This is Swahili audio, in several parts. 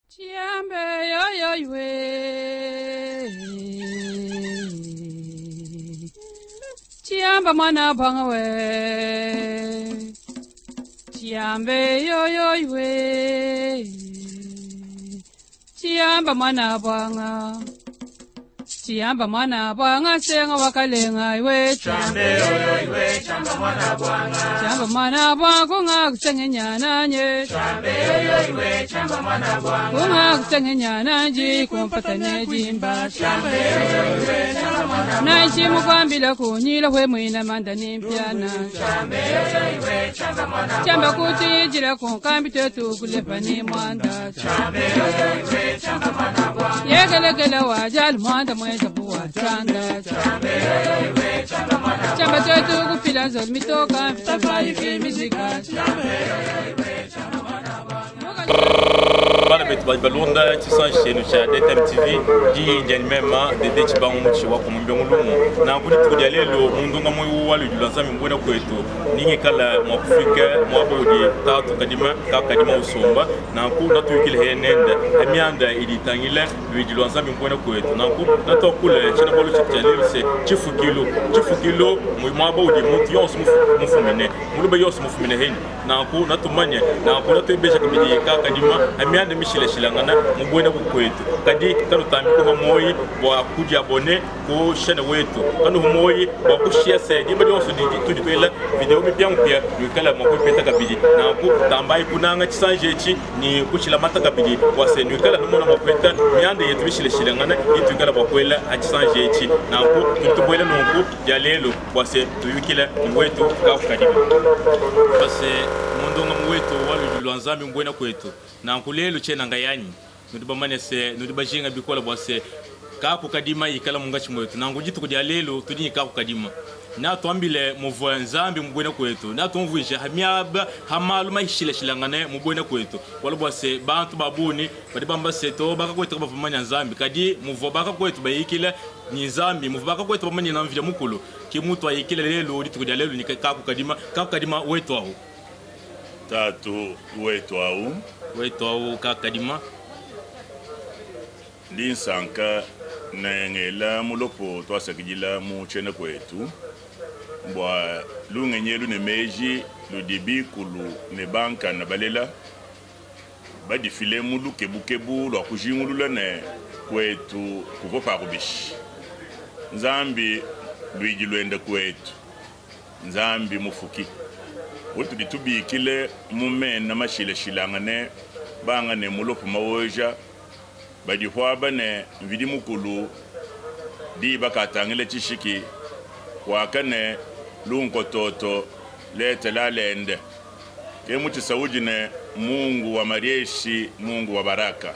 Chiambe yo yo we, chiamba mana banga we, chiambe yo yo we, chiamba mana banga. Chiamba mana bwanga senga wakalenga iwe Chiambe yo iwe chamba mana bwanga. Chiamba mana bwanga kunga kutengenyana nye Chiambe yo iwe chamba mana bwanga. Kunga kutengenyana nji kumpatane jimba Chiambe yo iwe chamba mana bwanga. Nanchi mukwambila kunyila kwe mwina manda nimpiana Chiambe yo iwe chamba mana bwanga. Chiamba kuti jila kunkambi tetu kulepa ni mwanda Chiambe yo iwe chamba mana bwanga. Yegelegele wajali mwanda mweza buwa chanda Chiambe yo iwe chamba mana bwanga. Chiamba tetu kupila zol mitoka Mtafari kimizika Chiambe yo iwe chamba mana bwanga. Bana betu balonda tisanche no cha DTM-TV di nyanimema de dechibangu muchi wa kumbyongulungu na kuli tukudi lelo mundunga moyo walu julanzami mbona kwetu ningi kala mwa Afrika mwa bodi tatu kadima usomba na ku natuyikile henenda emianda iditangile julanzami mbona kwetu na ku natokule chena bolu chitjalelo se chifukilo mwa bodi mutu yos mufumine mulube yos mufumine hen na ku natumanya na ku natubeja kabidi kadima emianda mishile shilangana mubwena kwetu kadi kanu tambi ko moyi bo akuja abone ko shana wetu kanu moyi bo kushia se dimba yonso di twela video mi bien pia yukala mako peta kabidi na ku tambai kunanga chisanje chi ni kuchila mata kabidi wase yukala no mona mapeta miande yetu mishile shilangana yitugala bokwela a chisanje chi na ku tutubwela no ku jalelo wase tuyukila wetu ka kadiba wase mundonga mwetu walu lwanzambi mbwena kwetu na kulelo chena ngayanyi nudiba manese nudiba jinga bikola bwase kapo kadima ikala mungachi mwetu na ngujitu kudi alelo tudini kapo kadima na tuambile muvo nzambi mbwena kwetu na tumvuisha hamiaba hamalu mahishile shilangane mbwena kwetu wala bwase bantu babuni badibamba seto baka kwetu bavumanya nzambi kadi muvo baka kwetu bayikile ni nzambi muvo baka kwetu bamanya na mvile mukulu kimutu ayikile lelo ditukudi alelo ni kapo kadima wetu aho tatu wetu au kakadima linsanka nengela mulopo twasakijila muchena kwetu mbwa lungenyelu ne meji ludibi kulu ne banka na balela badifile mulu kebukebu lwa kujingulula ne kwetu kuvopa kubishi nzambi luiji lwenda kwetu nzambi mufuki Wotu ditubikile mumena mashile shilangane banga ne mulopu mawoja badihwaba ne vidi mukulu di bakatangile chishiki wakane lunko toto lete la lende kemuchi sauji ne Mungu wa marieshi Mungu wa baraka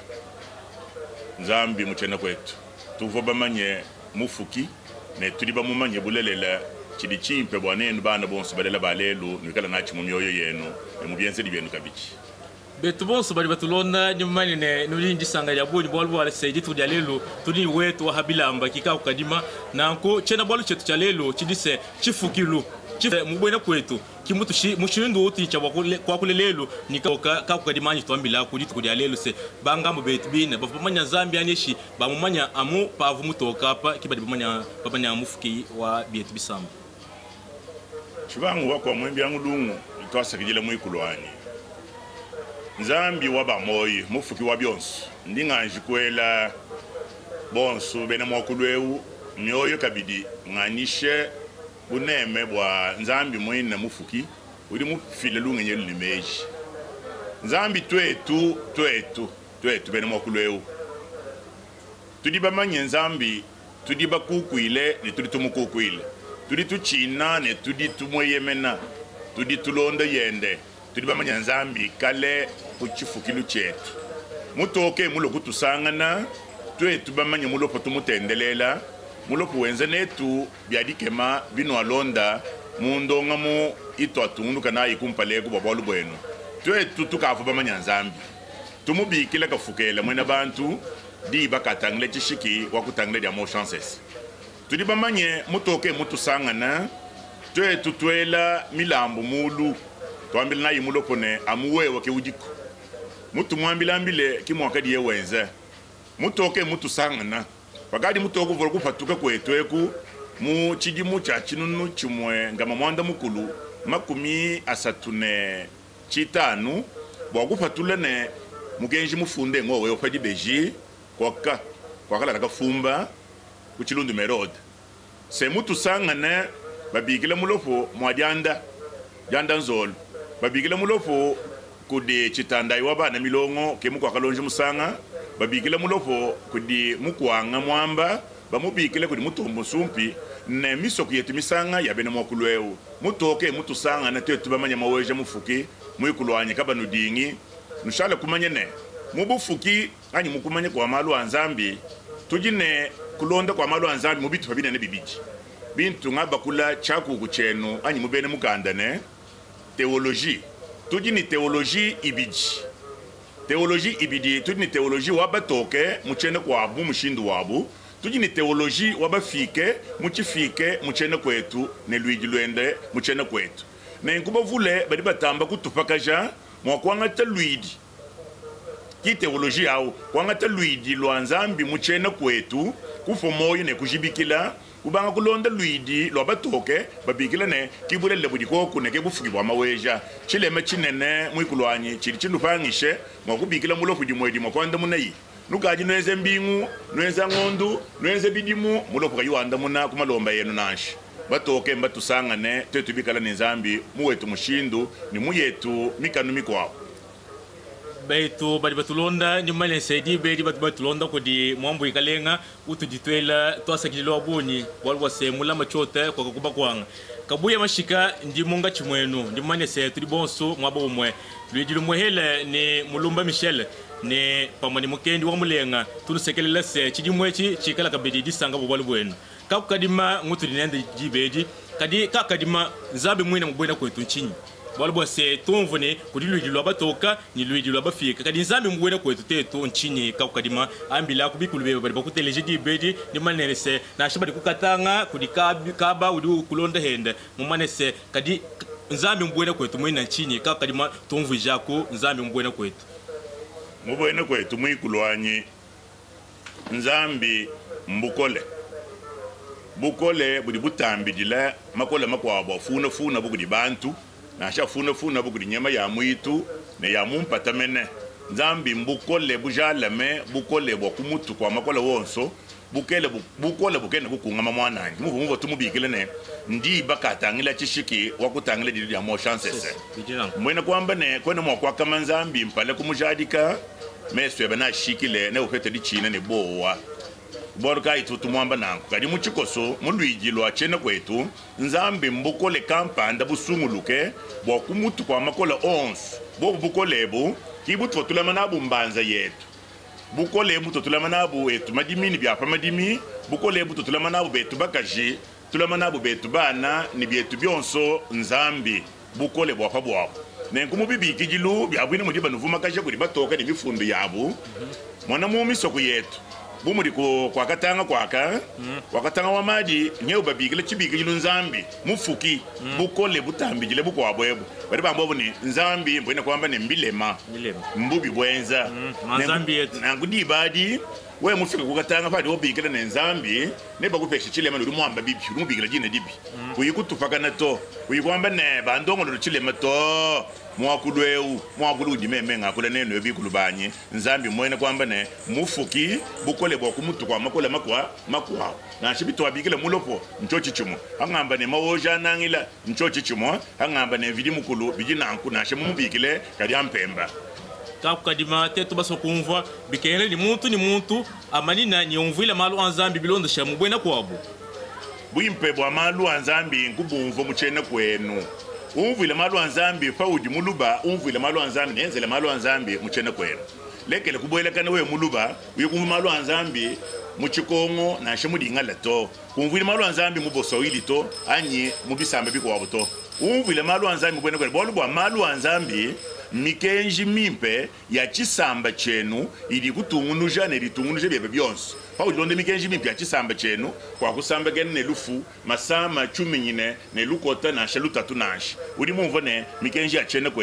nzambi muchena kwetu tuvoba manye mufuki ne tuliba mumanye bulelela chidi chimpe bwanenu bana bonso balela balelo nikala nachi mumyoyo yenu mubyense libyendu kabichi betu bonso bali batulonda nyumani ne nulindi sanga ya boni bolu wala seji tu lelo tuni wetu wa habilamba kika ukadima na nko chena bolu chetu cha lelo chidise chifukilo mubwena kwetu kimutu mushindu uti cha kwa kule lelo nikaka ka ukadimanyi twambila kujitu kudi lelo se banga mu betu bine bafumanya Zambia neshi bamumanya amu pavu mutoka hapa kibadi bamanya mufuki wa betu bisamba chibangu wako mwembi yangu lungu twasakijile mwikulwani nzambi waba moyi mufuki wa byonso ndinganji kwela bonso bena mwakulweu myoyo kabidi nganishe buneme bwa nzambi mwina mufuki uli mufile lungenyelu limeji nzambi twetu bena mwakulweu tudiba manye nzambi tudiba kukuile ni tuditumukukuile tuditu china ne tuditu mweyemena tuditu londo yende tudiba manye nzambi kale kuchifukilu chetu mutoke muloku tusangana twetu bamanye mulopo tumutendelela mulopo wenze netu byadikema bino alonda mundonga mu itwatundu kana ikumpaleko babolu bwenu twetu tukafu bamanye nzambi tumubikile kafukela mwena bantu di bakatangle chishiki wakutangle dia mo chances tudiba manye mutoke mutusangana twetu twela milambo mulu twambile nayi mulopo ne amuwewa ke ujiko mutu mwambilambile kimwaka diye wenze mutoke mutu sangana wakati mutoku volo kupatuka kwetu eku mu chidimu cha chinunu chimwe ngama mwanda mukulu makumi asatune chitanu bwakupatula ne mugenji mufunde ngowe ofadi beji kwakala nakafumba kuchilundu merode se mutu sangana babikile mulopo mwadjanda janda nzolo babikile mulopo kudi chitanda iwaba na milongo ke muko akalonje musanga babikile mulopo kudi mukwanga mwamba bamubikile kudi mutombo sumpi ne misoko yetu misanga yabene mwakulweu mutoke mutu sanga na tetu bamanya maweje mufuki muikulwanye kabanu dingi nushala kumanye ne mubufuki anyi mukumanye kwa malu anzambi tujine kulonda kwa malu anzambi mubitu babine ne bibiji bintu ngaba kula chaku kuchenu anyi mubene mukanda ne théologie tujini théologie ibiji théologie ibidi tujini théologie wabatoke muchene kwa abu mushindu wabu tujini théologie wabafike muchifike muchene kwetu ne luigi lwende muchene kwetu na nkuba vule badi batamba kutupakaja mwakwanga ta luidi ki théologie au kwanga ta luidi lwanzambi muchene kwetu kufo moyo ne kujibikila kubanga kulonda luidi lwa batoke babikila ne kibulele budiko kuneke bufuki bwa maweja chileme chinene mwikulwanyi chili chinupangishe mwakubikila mulofu dimwedi mwakwanda munayi nukaji nweze mbingu nweze ngondu nweze bidimu mulofu kayuanda muna kumalomba yenu nashi batoke mbatusangane tetu bikala nenzambi muwetu mushindu ni muyetu mikanu mikwao baitu badi batulonda ni male sedi bedi batulonda ko di mwambo ikalenga utujitwela twasakilwa boni walwa semula machote kwa kuba kwanga kabuya mashika ndi monga chimwenu ndi mane se tuli bonso mwabo umwe lwidilu mwehele ni mulumba Michel ne pamani mukendi wa mulenga tulusekelela se chidimwechi chikala kabedi disanga bobali bwenu kakadima ngutuli nende jibedi kadi kakadima nzabe mwina mubwena kwetu nchinyi walbo se tonvone kudi luidi lwa batoka ni luidi lwa bafika kadi nzambi mwena kwetu tetu nchini kakadima ambila kubikulube bali bakuteleje dibedi ni manese na shibadi kukatanga kudi kaba udi kulonda hende mumanese kadi nzambi mwena kwetu mwena nchini kakadima tonvu jako nzambi mwena kwetu mubwena kwetu mwikulwanyi nzambi bukole budi butambi dile makola makwabo funa bugudi bantu na funa bugudi nyama ya mwitu ne ya mumpata mene nzambi mbukole bujalame bukole bokumutu kwa makola wonso bukole bukene kukunga mamwananyi muvu tumubikile ne ndi bakatangila chishiki wakutangila dili ya mo chancese mwena kwamba ne kwene mwa kama nzambi mpale kumujadika meswe bana shikile ne ufete di chine ne bowa borka itutu mwamba nangu kadi muchikoso muluigi lwa chene kwetu nzambi mbukole kampanda busunguluke bokumutu kwa makola 11 bobu bukolebu kibutu tulamanabu mbanza yetu bukolebu tulamanabu etu madimini byapa madimi bukolebu tulamanabu betu bakaji tulamanabu betu bana ni byetu byonso nzambi bukole bwapa bwabo nenkumu bibiki jilu byabwine mudiba nuvuma kaje kuri batoka ni bifundu yabu mwana mumisoko yetu bumuri kwa katanga kwaka wakatanga wa maji nyeu babigile chibigile nzambi mufuki bukole butambigile bukwabwebo bari bambo ni nzambi mbone kwamba ne mbilema mbubi bwenza nzambi yetu nangudi badi we mufika kukatanga fadi obigile ne nzambi ne bakupesha chilema uri mwamba bibi uri mubigile jine dibi kuyikutufaka na to kuyikwamba ne bandongo uri chilema to mwakulu jimeme ngakule neno ebikulubanye nzambi mwene kwamba ne mufuki bukole bokumutu kwa makola makwa na shibito abigile mulopo nchochi chimo angamba ne mawoja nangila nchochi chimo angamba ne vidi mukulu bijina nku na shemu mubigile kali ampemba kakadima tetu baso kumva bikele ni muntu amanina ni umvile malu anzambi bilondo shamu bwena kwabo bwimpe bwa malu anzambi nkubumvo muchene kwenu umvile malu anzambi fauji muluba umvile malu anzambi nenzele malu anzambi muchene kwenu lekele kubwelekana we muluba uyikumva malu anzambi muchikongo na shemudinga leto umvile malu anzambi mubosoili to anyi mubisambe bikwabo to umvile malu anzambi mubwene kwenu bolu bwa malu anzambi mikenji mimpe ya chisamba chenu ili kutungunuja ne litungunuje bebe byonso pa ulonde mikenji mimpe ya chisamba chenu kwa kusamba gene ne lufu masama chumi nyine ne lukota na shaluta tunashi uli mumvone mikenji ya chene kwenu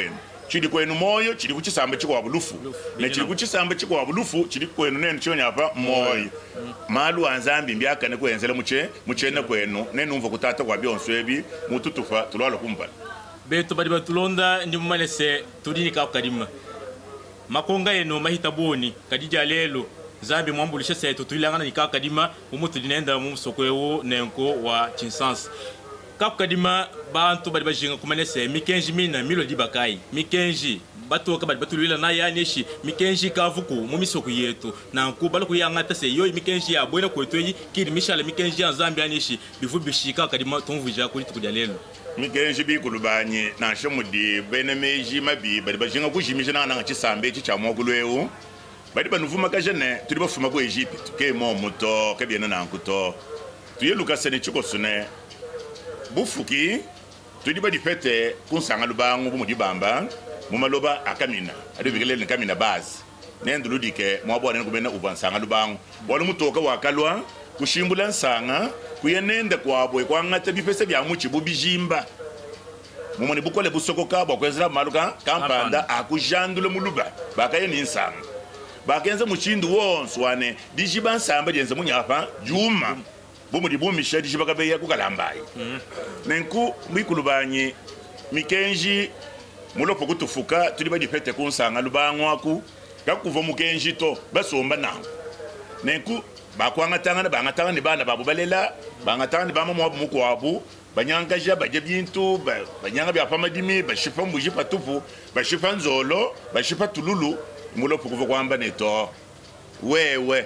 chili kwenu moyo chili kuchisamba chikwa bulufu ne chili kuchisamba chikwa bulufu chili kwenu nene chonya apa moyo malu anzambi mbyaka ne kwenzela muchene kwenu nene umva kutata kwa byonso ebi mututufa tulwala kumpala beto badi batulonda ndi mumalese tudini ka kadima makonga eno mahita boni kadija lelo zambi mwambulisha seto tulilangana ni ka kadima umutu dinenda mu sokwewo nenko wa Chinsansi kadima bantu badi bajinga kumanese mikenji mina milo di bakai mikenji batoka badi batulila na yaneshi mikenji kavuku mu misoko yetu na nkubala kuyangata se yo mikenji ya bwena kwetweyi kidi mishala mikenji ya zambi yaneshi bivu bishika kadima tumvija kuli tukudya lelo mikenji bikulubanye na shomudi bene meji mabi badi bajinga kujimisha na chisambe chichamwa kulwewu badi banuvuma kajene tuli bafuma ku Egypt ke mo muto ke biena na nkuto tuye lukasene chikosune bufuki tudi ba difete kunsanga lubangu bu mudibamba mu maloba akamina adi bigelele kamina base nendo ludike mwabona kubena ubansanga lubangu wali mutoka wakalwa kushimbula nsanga kuyenenda kwabwe kwangata bifese bya muchi bubijimba mumoni bukole busokoka bwakwezera maluka kampanda akujandule muluba bakaye ni nsanga bakenze muchindu wonso wane dijiba nsamba jenze munyapa juma bomu dibumisha dijiba kabeya kukalambayi nenku mwikulubanye mikenji mulopo kutufuka tuli badifete kunsanga lubangwaku kakuva mukenji to basomba nango nenku bakwangatanga bangatanga ni bana babu balela bangatanga ni bama mwabu mukwabu banyangaja baje bintu banyanga bya pamadimi bashifa mbuji patupu bashifa nzolo bashifa tululu mulopo kuva kwamba neto wewe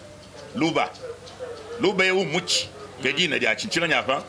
luba yewu muchi kejina lya chinchina nyapa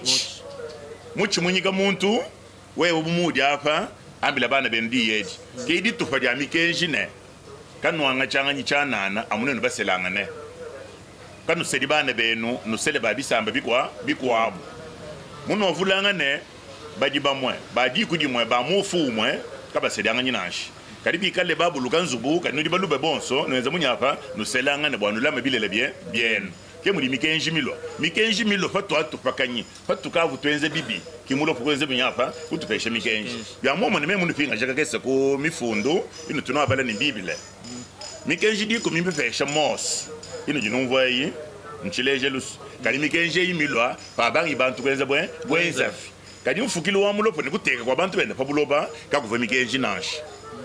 muchi munyiga muntu wewe bumudi apa ambila bana bendi yedi keidi tufa lya mikenji ne kanwanga changa nyichanana amunene baselanga ne kanu sedi bana benu nusele babisamba bikwabu muno vulanga ne bajiba mwe badi kudi mwe ba mufu mwe kaba sedanga nyinashi karibi kale babu lukanzubu kanudi balube bonso nweza munyapa nuselanga ne bwanula mabilele bien kemuri mikenji milo fatu atupakanyi fatu kavu twenze bibi kimulo kwenze bunyapa kutupesha mikenji bya momo ne memu nipinga jaka kese ko mifundo ino tunabala ni bibile mikenji diko mimpesha mos ino jinumvayi nchileje lusu kali mikenji yimilwa babangi bantu kwenze bwenzafi kali mfukilo wa mulopo ne kuteka kwa bantu benda pabuloba kakuva mikenji nashi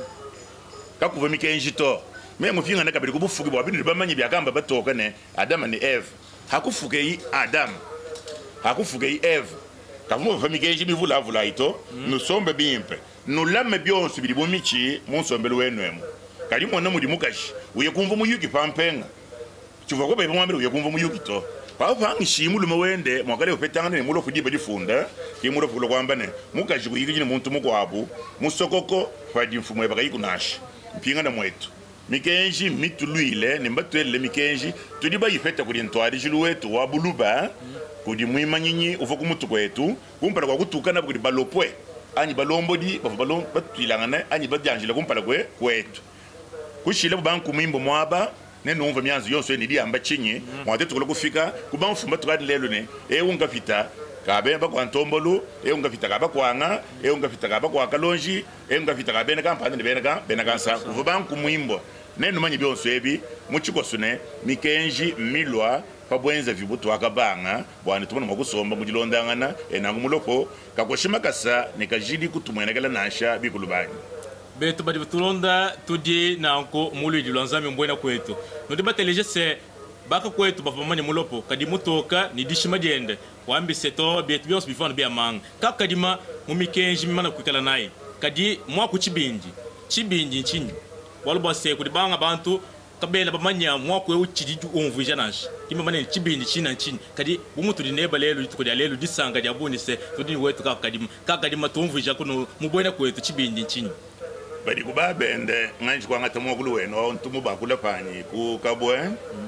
kakuva mikenji to memu finga na kabiri kubufuki bwa bintu bamanyi byakamba batoka ne Adam ni Eve hakufuke yi Adam hakufuke yi Eve kavumo famikenji bivula ito nusombe bimpe nulame byonso bili bomichi munsombelo wenwemo kali mwana mudi mukashi uye kumva muyuki pampenga chuva ko bebe mwambiro uye kumva muyuki to papa ngishimu lume wende mwakale opetanga ne mulo kudiba difunda kimulo fulo kwamba ne mukashi kuyigi ni muntu mukwabu musokoko fadi mfumo yabaka yikunashi mpinga na mwetu mikenji mituluile nimbatwele mikenji tudiba yifeta kuli ntwari jilu wetu wa buluba kudi mwima nyinyi ufa kumutu kwetu kumpala kwa kutukana kudi balopwe anyi balombodi balom batwilangane anyi badyanjila kumpala kwetu kushile kubanku mwimbo mwaba nenumva myanzu yonso ni diamba chinyi mwatetu kula kufika kubanfumba tukadi lelo ne unga fita kabe bakwa ntombolo unga fita kaba kwanga unga fita kaba kwa kalonji unga fita kabe na kampani ne bena kansa kuva banku mwimbo nenu manyi byonso ebi muchikosune mikenji milwa pabwenza vibutu akabanga bwana tumana makusomba mujilondangana enangu mulopo kakoshima kasa nekajidi kutumwenekela nasha bikulubani beto badi tulonda tudi nanko mulu dilonzami mbwena kwetu nodibatelege se baka kwetu bavamanya mulopo kadi mutoka ni dishima jende wambi seto betu byonso bifano bya manga kakadima mumikenji mimana kwikala nayi kadi mwa kuchibindi nchinyi walba se kudibanga bantu kabela bamanya mwakwe uchidi umvija nashi kimba manene chibindi china nchini kadi bumutu dineba lelo tukudya lelo disanga lya bonise tudini wetu kakadima tumvija kuno mubwena kwetu chibindi nchini badi kubabende nganji kwangata mwakulu weno ntumu bakula panyi kukabwe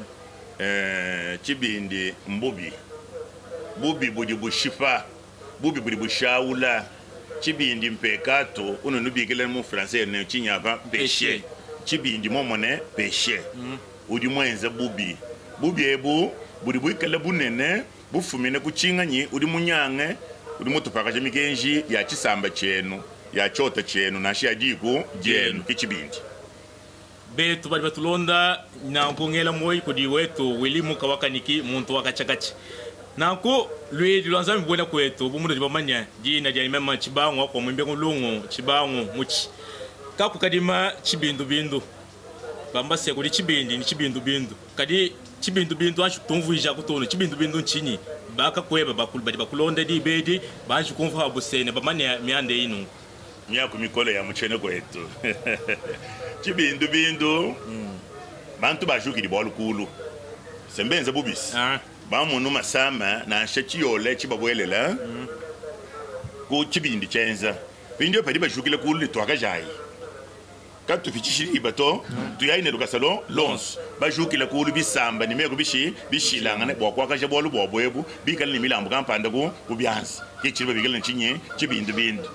chibindi bubi budi bushifa bubi budi bushaula chibindi mpekato uno nubikele mu français ne chinyava péché chibindi momone péché udi mwenza bubi ebu budi bwikala bunene bufumine kuchinganyi udi munyange udi mutupaka mikenji ya chisamba chenu ya chota chenu na shi adiku jenu kichibindi betu bali batulonda na ngongela moyi kudi wetu wilimu kawakaniki muntu wakachakachi nako lwe dilwanza mbona kwetu bumundo dibamanya jina jani mema chibango kwa mwembe ngulungu chibango muchi kaku kadima chibindu bindu bamba se kudi chibindi ni chibindu bindu kadi chibindu bindu anshu tumvuija kutono chibindu bindu nchini baka kweba bakulu badi bakulonda di bedi banju kumva busene bamanya miande inu miyaku mikole ya muchene kwetu chibindu bindu bantu bajukiri bolukulu sembenze bubisi bamunu masama na shachiyole chibabwelela ku chibindi chenza bindio pedi bajukile kulu twakajayi katu fichishiri bato tuyaine lukasalo lons bajukile kulu bisamba nimeko bishilangane bwakwakaje bolu bwabwebu bikali nimilambu kampanda ku kubyansi kichiriba bikali nchinye chibindu bindu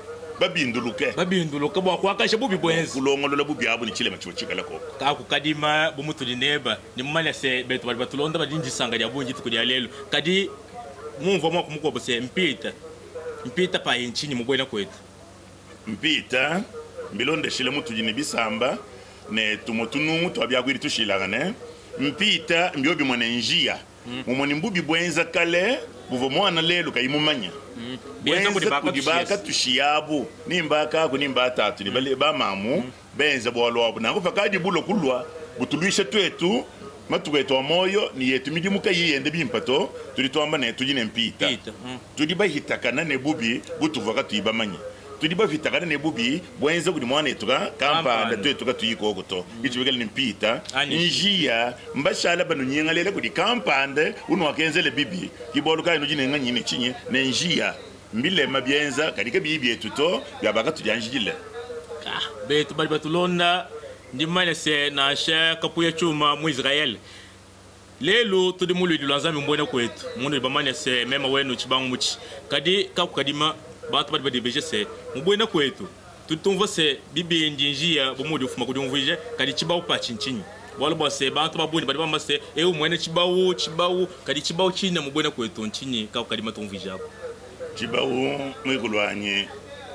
babinduluka bwakwakashe bubi bwenzi kulongolola bubi abo ni chilema chochikala koko kaku kadima bumutuli neba nimumanya se betu bali batulonda badinjisanga lya bunji tukuli lelo kadi mumva mwa kumukobo se mpita pa inchini mubwena kwetu mpita mbilonde shile mutuji ni bisamba ne tumotunu twabyagwiri tushilagane mpita mbyobi mwana njia mumoni mbubi bwenza kale buvo mwana lelo kayimumanya benza kudibaka tushiyabu nimbaka ku nimba tatu ni bale ba mamu benza bolwabo nango fakadi bulo kulwa butulwishe twetu matugweto moyo ni yetu midimuka yiyende bimpato tulitwamba ne tujine mpita tudiba hitakana ne bubi butuvaka tuyibamanya tudiba hitakana ne bubi bwenza kudi mwana etuka kampanda twetu ka tuyiko goto itubegele mpita njia mbashala banu nyengalele kudi kampanda unwakenzele bibi kiboluka ino jine nganyine chinye ne njia mbile mabyenza kadika bibi etuto byabaka tujanjile betu bali batulonda ndimanya se na sha kapuya chuma mu Israel lelo tudi mulu dilanzami mbona kwetu mundu bamanya se mema wenu chibangu muchi kadi kakukadima bantu bali badebeje se mbona kwetu tutumva se bibi njinjia bomudi ufuma kudi mvije kadi chibawu pa chinchinyi wala bose bantu babundi bali bamba se mwene chibawu kadi chibawu china mbona kwetu nchinyi kakukadima tumvije hapo chibawu mwikulwanye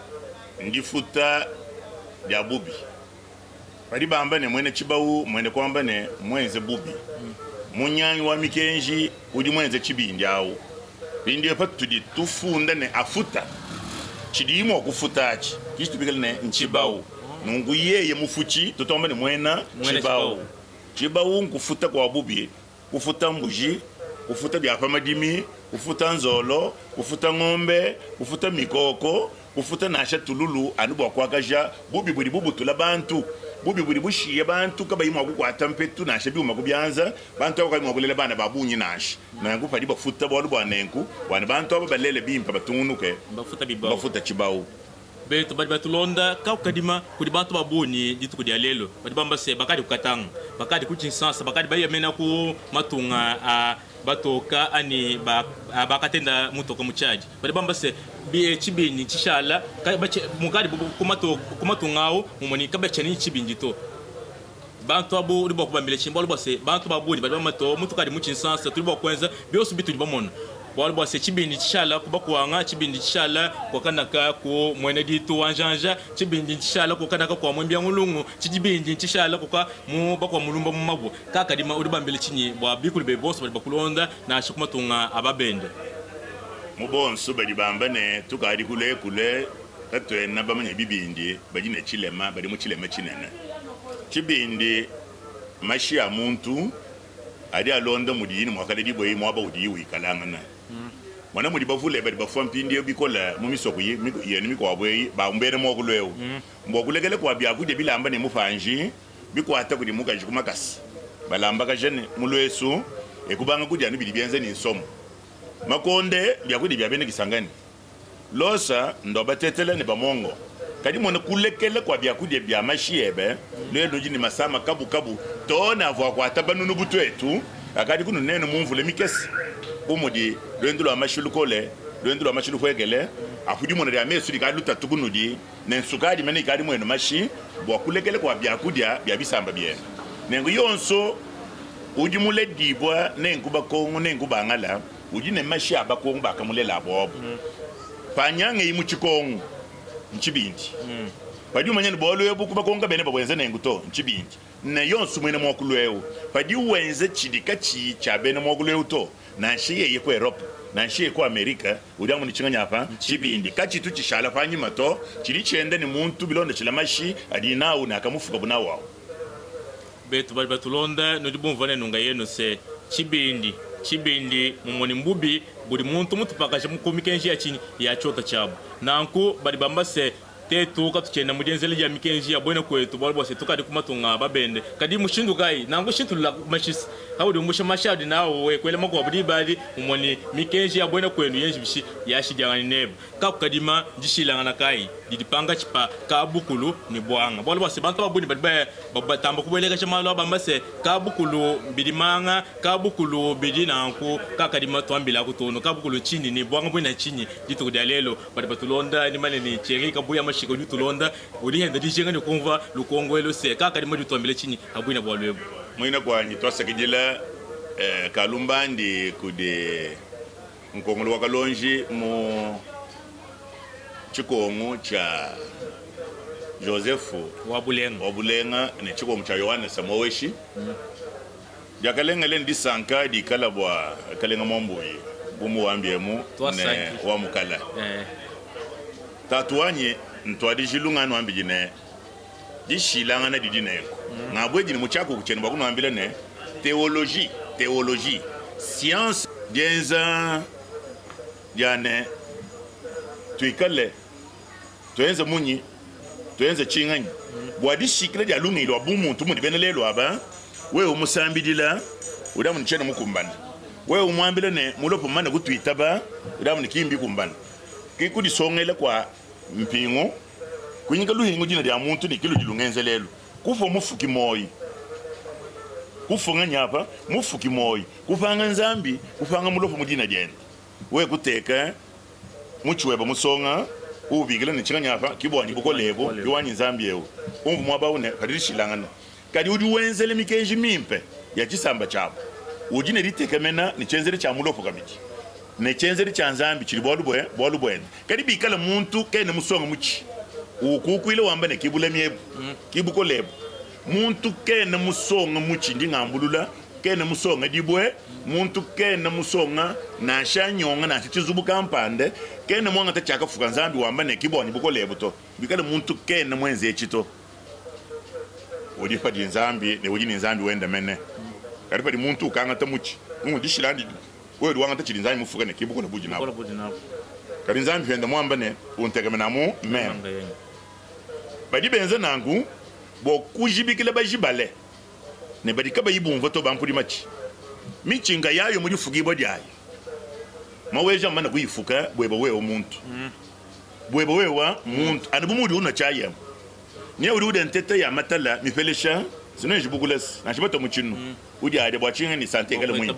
ndifuta ya bubi bali bamba ne mwene chibawu mwene kwamba ne mwenze bubi munyanyi wa mikenji udi mwenze chibindi awo bindi pa tudi tufunda ne afuta chidimo kufutachi kistubikale ne nchibawu nungu yeye mufuchi tutomba ne mwena chibawu nkufuta kwa bubi kufuta mbuji kufuta byapa madimi kufuta nzolo kufuta ng'ombe kufuta mikoko kufuta nasha tululu anubwa kwakaja bubi budi bubutula bantu bubi budi bushiye bantu kabayimwa kukwata mpetu nasha byuma kubyanza bantu akayimwa kulela bana babunyi nasha nangu padi bafuta bolu bwanenku bwana bantu ababalele bimpa batungunuke bafuta chibawu betu badi batulonda kakukadima kudi bantu babuni ditu kudi alelo badi bamba se bakadi kukatanga bakadi kuchinsansa bakadi bayamena ku matunga batoka ani bakatenda mutoka muchaji badi bamba se chibini chishala mukadi kumatungao mumoni kabachani chibindi to bantu abu ribo kubambile chimbolo bose bantu babuni badi bamba to mutukadi muchinsansa tulibo kwenza byosu bitu libamona wala bose chibindi chishala kubakuanga chibindi chishala kwakanaka ku mwene ditu wanjanja chibindi chishala kwakanaka kwa mwembya ngulungu chibindi chishala kwa mu bakwa mulumba mu mabu kakadima uribambile chinyi bwa bikulu be boss bali bakulonda na shikumatunga ababende mubonso bali bamba ne tukadi kule tatwena bamanya bibindi bajine chilema bali mu chilema chinene chibindi mashi ya muntu adi alonda mudini mwakale dibo yi mwaba udi wikalangana mwana mudi bavule bali bafampindi bikola mumisoko yi miko abwe ba mbere mokulwewo mbokulekele kwa byakude bilamba ne mufanji bikwata kudi mukaji kumakasi balamba ka jene mulwesu ekubanga kudi anu bilibyenze ni nsomo makonde byakudi byabene kisangani losa ndoba tetele ne bamongo kadi mwana kulekele kwa byakudi bya mashiebe lelo jini masama kabu tona avwa kwa tabanunu butwetu akadi kunu nene mumvule mikesi umudi lwendulo amashulu kole lwendulo amashulu kwegele afudi mwana ya mesu dikadi lutatukunu nensukadi mene kadi mweno mashi bwa kulekele kwa byakudia bya bisamba bye nengo yonso uji mule dibwa nenkuba kongo nenkuba ngala uji ne mashi abakongo bakamulela bobo panyange imuchikongo nchibindi padi umanyani bolo yebu kuba konga bene babwenze nenguto nchibindi na yonsu mwene mwakulwewu padi uwenze chidika chi cha bene mwakulwewu to na shiye yeko Europe na shiye ko America udamu ni chinganya hapa chibindi kachi tu chishala fanyi mato chili chende ni muntu bilonda chilamashi adina una akamufuka buna wao betu bali batulonda no dibumvane nunga yeno se chibindi mumoni mbubi buli muntu mutupakaje mukomikenji ya chini ya chota chabo nanku bali bambase tetu katuchenda mujenzele ya mikenji ya bwena kwetu bali bose tukadi kumatunga babende kadi mushindu kai nangu shintu la mashis hawudi musha mashadi nawo we kwele mako bali bali mumoni mikenji ya bwena kwenu yenji bishi ya shijangani nebo kapu kadima jishilangana kai didipanga chipa kabukulu ni bwanga bali bose bantu babuni bali babatamba kubeleka chamalo bambase kabukulu bidimanga kabukulu bidina nanku kakadima twambila kutono kabukulu chini ni bwanga bwena chini ditu kudalelo bali batulonda ni maneni cheri kabuya mashiko ditulonda uri henda dijinga ni kumva lukongo elo se kakadima ditwambile chini abwina bwalwebo mwina kwa nitwasa kijila kalumbandi kude nkongolo wakalonji mu chikongo cha Josefu wabulenga ni chikongo cha Yohane Samoweshi jakalenga lendi sanka di kalabwa kalenga momboyi bumu wambiemu ne wamukala tatuanye ntwadi jilunga no ambijine jishilanga na didineko ngabwe jini muchako kuchenwa kuno ambile ne théologie science dienza jane tuikale tuenze munyi tuenze chinganyi bwadi shikira ja lungi lo bumu tumu dibenelelo aba we umusambidila udamu nchene mukumbana we umwambile ne mulopo mana kutwitaba udamu nikimbi kumbana kikudi songele kwa mpingo kunyika luhingo jina dia muntu nikilo dilungenze lelo kufo mufuki moyi kufunga nyapa mufuki moyi kufanga nzambi kufanga mulopo mudina jenda we kuteka muchweba musonga ubigila ni chinganyapa kibwanyi bukolebo biwanyi nzambi ewo umvu mwabawune kadishilangana kadi udi wenzele mikenji mimpe ya chisamba chabo ujine litekemena ni chenzele cha mulopo kabiji ne chenzele cha nzambi chili bolu bwende kadi bikala muntu kene musonga muchi ukukwile wambane kibula myebu kibukolebo muntu kene musonga muchi ndingambulula kene musonga dibwe muntu kene musonga na shanyonga na chizubu kampande kene mwanga tachaka fuka nzambi wambane kibonyi bukolebo to bikala muntu kene mwenze echito odi pa di nzambi ne odi nzambi wenda mene kadi pa di muntu kanga tamuchi mungu dishilandi we wanga tachili nzambi mufuka ne kibuko na buji nawo kadi nzambi wenda mwambane untegemena mu men badi benza nangu bo kujibikile bajibale ne badi kaba yibumva to bampuri machi michinga yayo muri fugibo dyayo maweja mana kuyifuka bweba wewe omuntu bweba wewa muntu anabumuri una chaya ni uri udentete ya matala mifelesha sino jibukulas na shibato muchinu udi ade bwachinga ni sante kale mwe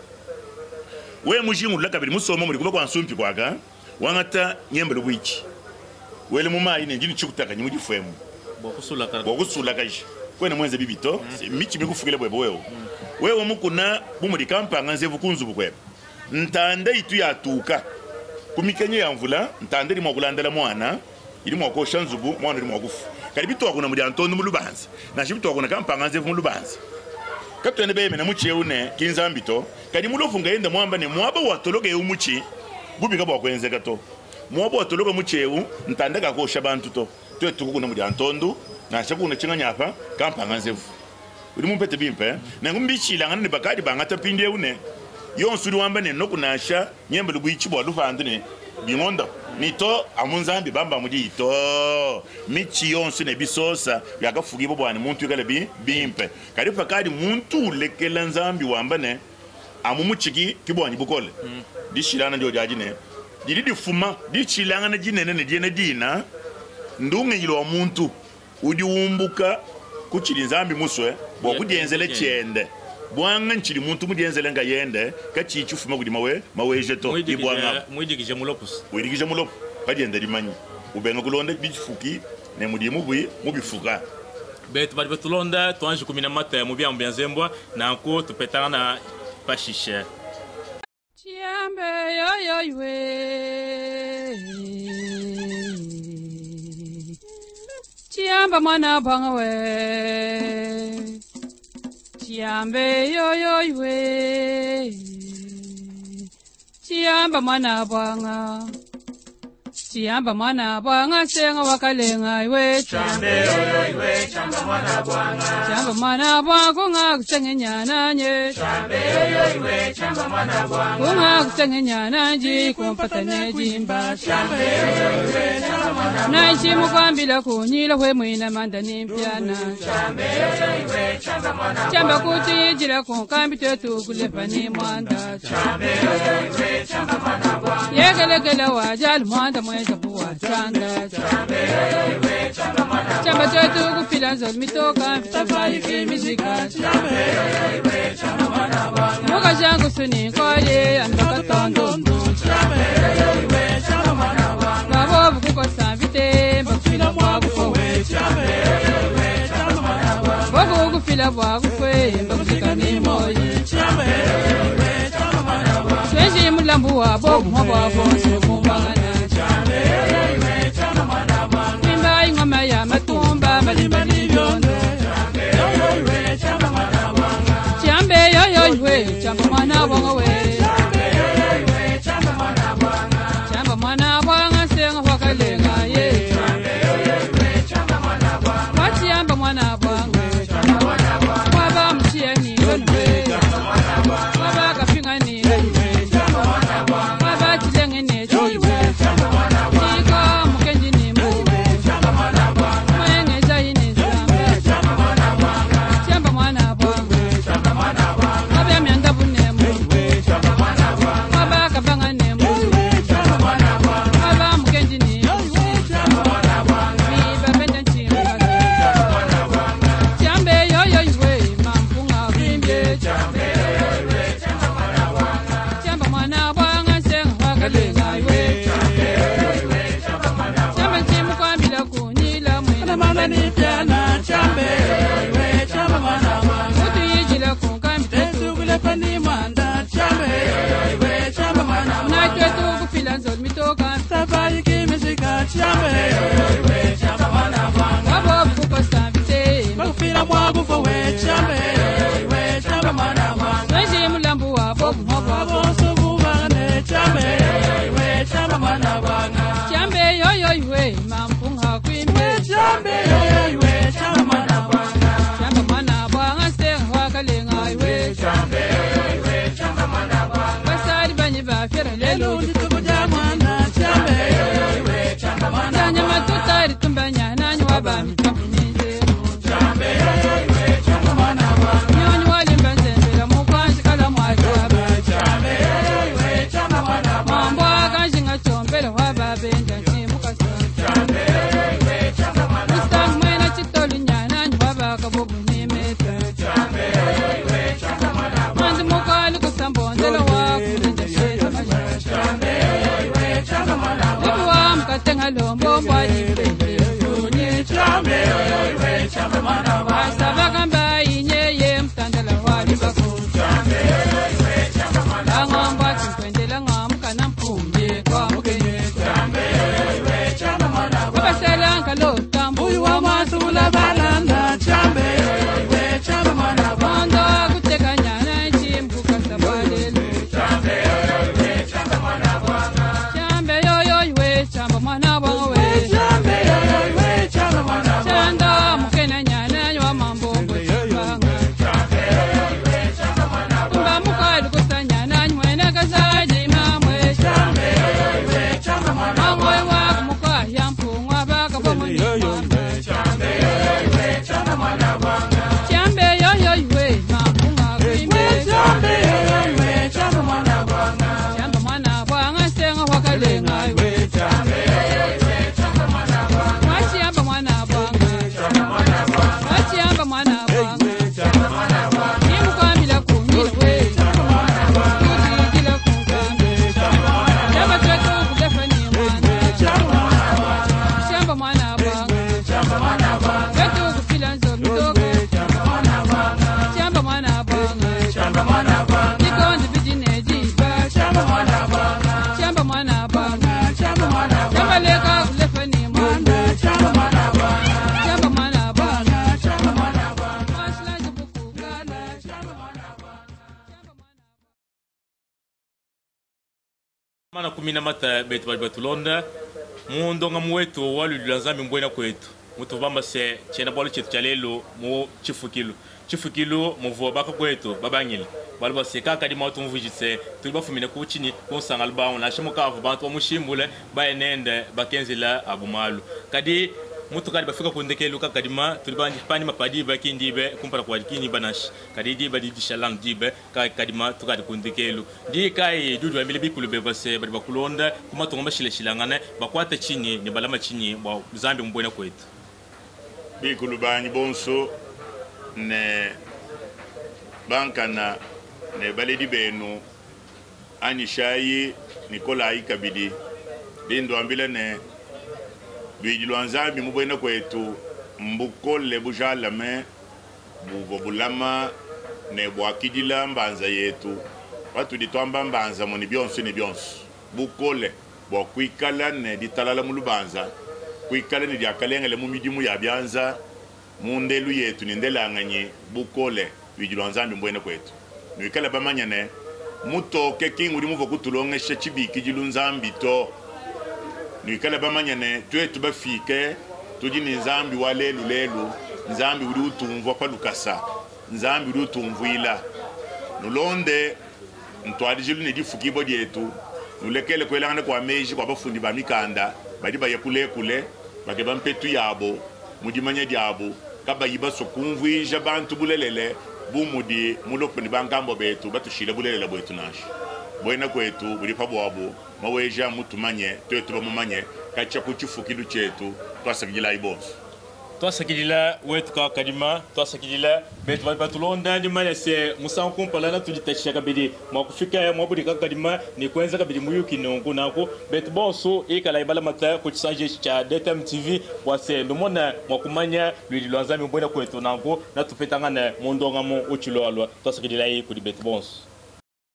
we mujingu lakabiri musomo muri kuba kwa nsumpi kwaga wangata nyembele bwichi wele mumayi ne njini chikutaka nyimuji fwemu bokusula kaji kwene mwenze bibito michi mikufukile bwebo wewe mukuna bumuri kampanga nzevu kunzu bukweba ntanda itu yatuka kumikenye ya mvula ntanda limwa kulandala mwana ilimwa ko shanzubu mwana limwa kufu kali bitu akuna muri antondo mulubanzi na shibitu akuna kampanga nzevu mulubanzi katwene beme na muchi une kinzambito kali mulofunga yenda mwamba ne mwaba watoloke umuchi bubika bwa kwenze gato mwaba watoloka muchewu ntanda ka ko shabantu to tukuna muri antondo na shakuna chinganya hapa kampanga nzevu uri mumpete bimpe na ngumbichila ngane bakadi bangata pinde une yonsuri wambane nokunasha nyembele bwichi bwa lufandine bingonda nito amunzambi bamba mudi to michi yonsu ne bisosa yakafugibo bwana muntu ikale bimpe kali pakadi muntu lekela nzambi wambane amumuchiki kibwanyi bukole dishilana ndio jajine didi fuma dichilanga na jinene ne diene dina ndunge yilo muntu udi umbuka kuchili nzambi muswe bwa kudienzele chende bwanga nchili muntu mudienzele nga yende kachichu fuma kudi maweje to ibwanga mwidikije mulopus wirikije mulopo kadienda limanyi ubenga kulonda bifuki ne mudimu bwi mubifuka betu bali betulonda twanje kumina mata mu byambo byanzembwa nanko tupetana na pashishe chiambe yo yo we Chamba mwana banga we. Chiambe yo yo we. Chiamba mwana banga. Chiamba mwana banga senga wakalenga we. Chambe yo we chamba mwana banga. Chamba mwana banga kunga kusengenyana nye. Chambe yo we chamba mwana banga. Kunga kusengenyana nji kumpatane jimba. Chambe yo we chamba mwana banga. Naichimu kwambila kunyila we mwina manda nimpiana. Chambe yo we chamba mwana banga. Chamba kuti jila kunkambi tetu kulepa ni mwanda. Chambe yo we chamba mwana banga. Yegelekele wajali mwanda mweza buwa chanda. Chambe yo we chamba mwana banga. Chamba tetu kufila nzoli mitoka mfitafari kimizika. Chambe yo we chamba mwana banga. Muka jangu suni kole ambaka tondo. Chambe yo we chamba mwana banga. Babobu kukosa vite mbakufila mwagu fowe. Chambe yo we chamba mwana banga. Bobu kufila mwagu fwe mbakufika ni moyi. Chambe yo we chamba mwana banga. Swenji mulambu wa bobu mwabu bonsu kumbangana. Chambe yo we chamba mwana banga. Mimba ingoma ya matumba malimba libyondo. Chambe yo we chamba mwana banga. Chambe yo yo we chamba mwana banga we. Chambe yo we chamba mwana banga. Chamba mwana banga senga wakalenga ye. Chambe yo we chamba mwana banga. Wachiamba mwana banga. Chamba mwana banga. Waba mchieni wenwe. Chamba mwana banga. Waba kapinga ni wenwe. Chamba mwana banga. Waba chilenge ne chiwe. Chamba mwana banga. Chika mukenji ni mwe. Chamba mwana banga. Mwenge zayi ni zamba. Chamba mwana banga. Chamba mwana banga. Chamba mwana banga. Waba mianga bune mwe. Chamba mwana banga. Waba kabanga ne mwe. Chamba mwana banga. Waba mukenji ni mwe. Chamba mwana banga. Miba benda chimba. Chamba mwana banga. Chambe yo yo we mampunga bimbe. Chambe yo we chamba mwana banga. Chamba mwana banga senga wakalenga we. Chambe yo we chamba mwana banga. Chamba chimu kwambila kunyila mwina Mana ni piana chambe yo we chamba mwana banga. Mutu yijila kunkambi tetu. Tugule pani manda chambe yo we chamba mwana Na banga. tetu kufila nzoli mitoka. Safari kimizika chambe yo we chamba mwana banga. Wabo kukosa vite. Bakufira mwagu fo we chambe yo we chamba mwana banga. Swenji mulambu wa bobu mwabu. Abosu bubane chambe yo we chamba mwana banga. Chambe yo yo we mampunga kwimbe. Chambe yo we chamba mwana banga. Chamba mwana banga senga wakalenga we. Chambe yo we chamba mwana banga. Basari banyi bafira lelo. Lelu jitukuja mwana chambe yo we chamba mwana Tanya banga. matuta ritumbanya nanyi wabami kamunyize. Chambe yo we chamba mwana banga. Nyoni walimba nzembera mukwanji kala mwakaba. Chambe yo we chamba mwana banga. Mambo akanjinga chombele wababenja nchimukasa. Chambe yo we chamba mwana banga. Mustang mwena chitoli nyananyi wabaka bobu nimeta. Chambe yo we chamba mwana banga. Mandi mukali kusambondela wakulinja sheta mashasha. Chambe yo we chamba mwana banga. Libu wa mkatenga lombo mbwaji mbele. Chambe yo we chamba mwana banga. Asaba kamba inyeye mtandala walibako. Chambe yo we chamba mwana banga. Langamba chikwendela ngamuka na mpumye kwa mkenye. Chambe yo we chamba mwana banga. Kubasela nkalo tambu Uyu wa masula balanda chambe yo we chamba mwana banga. Mondo kuteka nyana chimku kasabalelo. Chambe yo we chamba mwana banga. Chambe yo yo we chamba mwana banga we. Chambe yo we chamba mwana banga. Chanda mukena nyana ywa mambongo chipanga. Chambe yo we chamba mwana banga. Tumba mukali kusanyana nywena kazaji mamwe. Chambe yo we chamba mwana banga. Mamwe waku mukaya mpungwa baka bomu ni mamba. Chambe yo we chamba mwana banga. Chambe yo yo we mampunga kwimbe. Chambe yo we chamba mwana banga. Chamba mwana banga senga wakalenga we. Chambe yo we chamba mwana banga. Wachiamba mwana banga. Chamba mwana banga. Wachiamba mwana banga. Chamba mwana banga. Nimukwambila kunyila we. Chamba mwana banga. Kutijila kunkambi. Chamba mwana banga. Chamba twetu kulefa ni mwana. Chamba mwana banga. Chamba mwana banga. Chamba mwana banga. Twetu kufila nzo mitoka. Chamba mwana banga. Chamba mwana banga. Chamba mwana banga. Nikondi vijine jiba. Chamba mwana banga. Chamba mwana banga. Chamba mwana banga. Chamba leka kulefa ni mwana. Chamba mwana banga. Chamba mwana Mana kumina mata betu batulonda mundo nga mwetu walu lanzambi mbwena kwetu mutu bamba se chena bolo chetu chalelo mu chifukilo mu vuwa baka kwetu babangile balba se kaka di mautu mvujitse tuliba fumine kuchini konsangal bawo na shimo kavu bantu mushimbule bayenende bakenzela abumalu kadi mutu kadi bafika kundekelu kakadima tulibandi pani mapadi bakindibe kumpara kwa dikini banash kadi di badi dishalang dibe kadima tukadi kundekelu di kai dudu amile bikulube base badi bakulonda kuma tongomba shilangane bakwata chini ni balama chini wa zambi mbwena kwetu bikulubani bonso ne bankana ne baledi benu anishayi Nikola ikabidi lindo ambile ne Bijilo anzambi mubwena kwetu mbukole bujalame bubulama ne bwakidila mbanza yetu watu ditwamba mbanza moni byonso ni byonso bukole bwakwikala ne ditalala mulubanza kwikala ne diakalengele mu midimu ya byanza mundelu yetu ni ndelanganye bukole bijilo anzambi mbwena kwetu nwikala bamanya ne mutoke kinguri muvo kutulongesha chibiki jilunzambi to Nikala bamanyane twetu bafike tujini nzambi wa lelu nzambi uri utumvwa kwa lukasa nzambi uri utumvwila nulonde ntwadijilu ne difukibo dietu nulekele kwelangana kwa meji kwa bafundi ba mikanda badi bayekule bakeba mpetu yabo mudimanya diabo kaba yiba sokumvwija bantu bulelele bumudi mulopeni bangambo betu batushile bulelele bwetu nashi Bwena kwetu buli pabwabo maweja mutumanye twetu bamumanye kacha kuchifukilu chetu twasakijila ibonso twasakijila wetu ka kadima twasakijila betu batulonda ndi manya se musangu kumpala na tujitasha kabidi mwakufika ya mwabudi ka kadima ni kwenza kabidi muyuki nongo nako betu bonso ikala ibala mata kuchisanje cha DTM TV wase ndumona mwakumanya lwili lwanzami mbwena kwetu nako na tupetangana mondonga mo uchilolwa twasakijila yi kudi betu bonso